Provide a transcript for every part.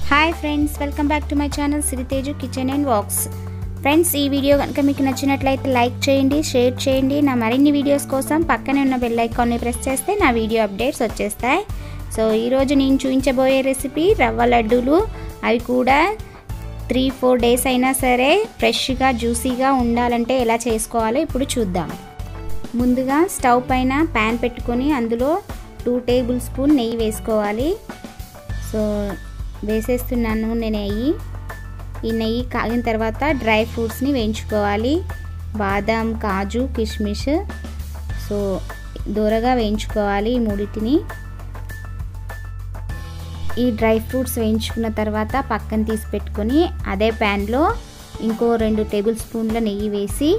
Hi friends, welcome back to my channel Siriteju kitchen and vlogs. Friends, ఈ video కనుక మీకు నచ్చినట్లయితే లైక్ చేయండి, షేర్ చేయండి. నా మరిన్ని వీడియోస్ కోసం పక్కనే ఉన్న బెల్ ఐకాన్ని ప్రెస్ చేస్తే నా వీడియో అప్డేట్స్ వచ్చేస్తాయి. సో ఈరోజు నేను చూపించబోయే రెసిపీ రవ్వ లడ్డూలు. అవి కూడా 3-4 డేస్ అయినా సరే ఫ్రెష్గా జ్యూసీగా ఉండాలంటే ఎలా చేసుకోవాలో ఇప్పుడు చూద్దాం. ముందుగా స్టవ్ పైన ప్యాన్ పెట్టుకొని అందులో 2 టేబుల్ స్పూన్ నెయ్యి వేసుకోవాలి. సో వేసేస్తున్నాను నెయ్యి. ఈ నెయ్యి కాగిన తర్వాత డ్రై ఫ్రూట్స్ని వేయించుకోవాలి. బాదాం, కాజు, కిస్మిస్. సో దూరగా వేయించుకోవాలి ఈ మూడింటిని. ఈ డ్రై ఫ్రూట్స్ వేయించుకున్న తర్వాత పక్కన తీసి పెట్టుకొని అదే ప్యాన్లో ఇంకో 2 టేబుల్ స్పూన్ల నెయ్యి వేసి,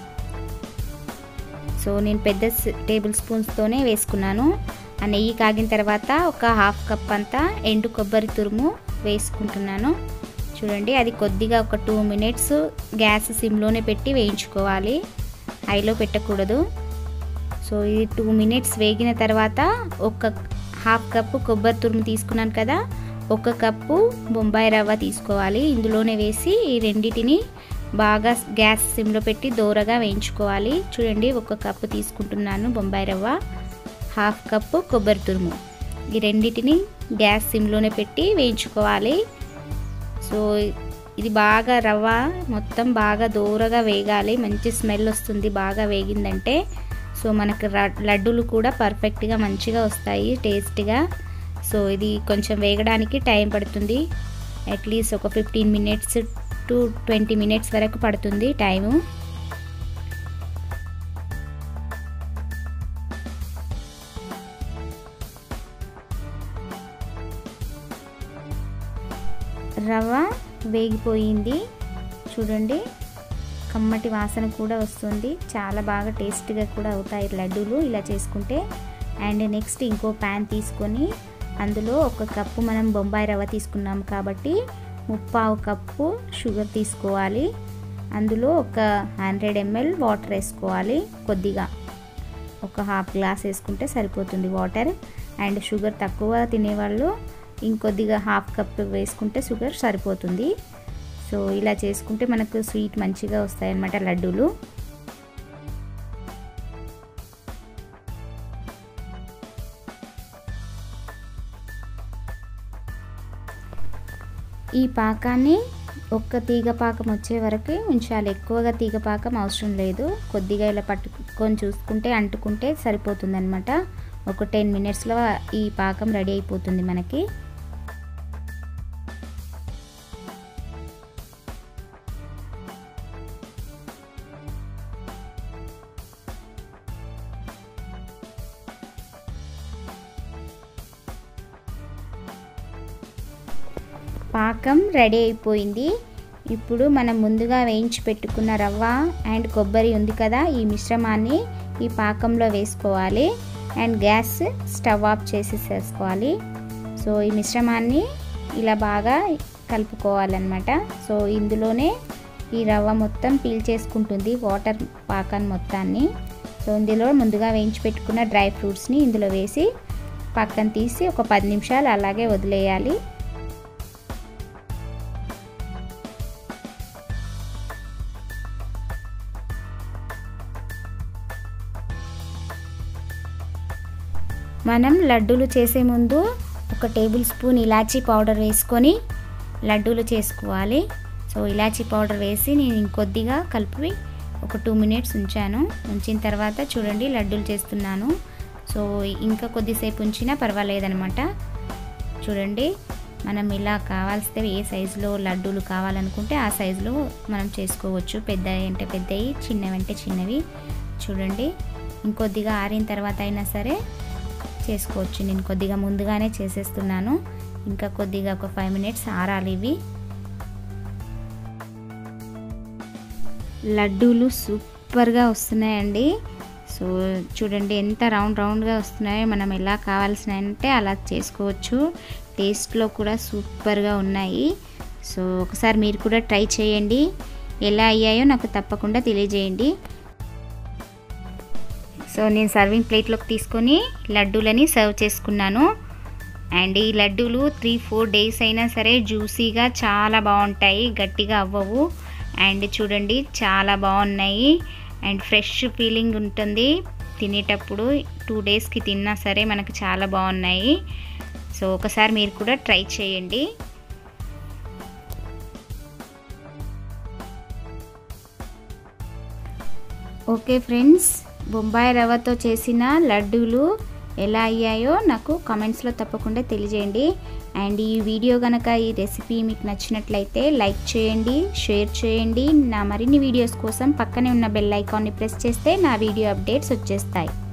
సో నేను పెద్ద టేబుల్ స్పూన్స్తోనే వేసుకున్నాను. ఆ నెయ్యి కాగిన తర్వాత ఒక 1/2 కప్ అంతా ఎండు కొబ్బరి తురుము వేసుకుంటున్నాను. చూడండి, అది కొద్దిగా ఒక 2 మినిట్స్ గ్యాస్ సిమ్లోనే పెట్టి వేయించుకోవాలి, హైలో పెట్టకూడదు. సో ఇది 2 మినిట్స్ వేగిన తర్వాత ఒక 1/2 కప్పు కొబ్బరి తురుము తీసుకున్నాను కదా, 1 కప్పు బొంబాయి రవ్వ తీసుకోవాలి. ఇందులోనే వేసి ఈ రెండింటిని బాగా గ్యాస్ సిమ్లో పెట్టి దోరగా వేయించుకోవాలి. చూడండి, 1 కప్పు తీసుకుంటున్నాను బొంబాయి రవ్వ, 1/2 కప్పు కొబ్బరి తురుము. ఈ రెండింటిని గ్యాస్ సిమ్లోనే పెట్టి వేయించుకోవాలి. సో ఇది బాగా రవ్వ మొత్తం బాగా దూరగా వేగాలి, మంచి స్మెల్ వస్తుంది బాగా వేగిందంటే. సో మనకు లడ్డూలు కూడా పర్ఫెక్ట్గా మంచిగా వస్తాయి, టేస్టీగా. సో ఇది కొంచెం వేగడానికి టైం పడుతుంది, అట్లీస్ట్ ఒక 15 మినిట్స్ to 20 మినిట్స్ వరకు పడుతుంది టైము. రవ్వ వేగిపోయింది. చూడండి, కమ్మటి వాసన కూడా వస్తుంది, చాలా బాగా టేస్టీగా కూడా అవుతాయి లడ్డూలు ఇలా చేసుకుంటే. అండ్ నెక్స్ట్ ఇంకో ప్యాన్ తీసుకొని అందులో 1 కప్పు మనం బొంబాయి రవ్వ తీసుకున్నాం కాబట్టి 3/4 కప్పు షుగర్ తీసుకోవాలి. అందులో ఒక 100 ml వాటర్ వేసుకోవాలి. కొద్దిగా ఒక 1/2 గ్లాస్ వేసుకుంటే సరిపోతుంది వాటర్. అండ్ షుగర్ తక్కువ తినేవాళ్ళు ఇంకొద్దిగా 1/2 కప్ వేసుకుంటే షుగర్ సరిపోతుంది. సో ఇలా చేసుకుంటే మనకు స్వీట్ మంచిగా వస్తాయి అన్నమాట లడ్డూలు. ఈ పాకాన్ని ఒక్క తీగ పాకం వచ్చే వరకు ఉంచాలి, ఎక్కువగా తీగ పాకం అవసరం లేదు. కొద్దిగా ఇలా పట్టుకొని చూసుకుంటే అంటుకుంటే సరిపోతుంది అనమాట. ఒక 10 మినిట్స్లో ఈ పాకం రెడీ అయిపోతుంది మనకి. పాకం రెడీ అయిపోయింది. ఇప్పుడు మనం ముందుగా వేయించి పెట్టుకున్న రవ్వ అండ్ కొబ్బరి ఉంది కదా, ఈ మిశ్రమాన్ని ఈ పాకంలో వేసుకోవాలి. అండ్ గ్యాస్ స్టవ్ ఆఫ్ చేసేసుకోవాలి. సో ఈ మిశ్రమాన్ని ఇలా బాగా కలుపుకోవాలన్నమాట. సో ఇందులోనే ఈ రవ్వ మొత్తం పీల్చేసుకుంటుంది వాటర్ పాకాన్ని మొత్తాన్ని. సో ఇందులో ముందుగా వేయించి పెట్టుకున్న డ్రై ఫ్రూట్స్ని ఇందులో వేసి పక్కన తీసి ఒక 10 నిమిషాలు అలాగే వదిలేయాలి. మనం లడ్డూలు చేసే ముందు 1 టేబుల్ స్పూన్ ఇలాచీ పౌడర్ వేసుకొని లడ్డూలు చేసుకోవాలి. సో ఇలాచీ పౌడర్ వేసి నేను ఇంకొద్దిగా కలిపి ఒక 2 మినిట్స్ ఉంచాను. ఉంచిన తర్వాత చూడండి లడ్డూలు చేస్తున్నాను. సో ఇంకా కొద్దిసేపు ఉంచినా పర్వాలేదనమాట. చూడండి, మనం ఇలా కావాల్స్తే ఏ సైజులో లడ్డూలు కావాలనుకుంటే ఆ సైజులో మనం చేసుకోవచ్చు. పెద్దవి అంటే పెద్దవి, చిన్నవి అంటే చిన్నవి. చూడండి, ఇంకొద్దిగా ఆరిన తర్వాత అయినా సరే చేసుకోవచ్చు. నేను కొద్దిగా ముందుగానే చేసేస్తున్నాను, ఇంకా కొద్దిగా ఒక 5 మినిట్స్ ఆరాలి ఇవి. లడ్డూలు సూపర్గా వస్తున్నాయండి. సో చూడండి ఎంత రౌండ్గా వస్తున్నాయో. మనం ఎలా కావాల్సినంటే అలా చేసుకోవచ్చు. టేస్ట్లో కూడా సూపర్గా ఉన్నాయి. సో ఒకసారి మీరు కూడా ట్రై చేయండి, ఎలా అయ్యాయో నాకు తప్పకుండా తెలియజేయండి. సో నేను సర్వింగ్ ప్లేట్లోకి తీసుకొని లడ్డూలని సర్వ్ చేసుకున్నాను. అండ్ ఈ లడ్డూలు 3-4 డేస్ అయినా సరే జ్యూసీగా చాలా బాగుంటాయి, గట్టిగా అవ్వవు. అండ్ చూడండి చాలా బాగున్నాయి అండ్ ఫ్రెష్ ఫీలింగ్ ఉంటుంది తినేటప్పుడు. 2 డేస్కి తిన్నా సరే మనకు చాలా బాగున్నాయి. సో ఒకసారి మీరు కూడా ట్రై చేయండి. ఓకే ఫ్రెండ్స్, బొంబాయి రవ్వతో చేసిన లడ్డూలు ఎలా అయ్యాయో నాకు కామెంట్స్లో తప్పకుండా తెలియజేయండి. అండ్ ఈ వీడియో కనుక ఈ రెసిపీ మీకు నచ్చినట్లయితే లైక్ చేయండి, షేర్ చేయండి. నా మరిన్ని వీడియోస్ కోసం పక్కనే ఉన్న బెల్ ఐకాన్ని ప్రెస్ చేస్తే నా వీడియో అప్డేట్స్ వచ్చేస్తాయి.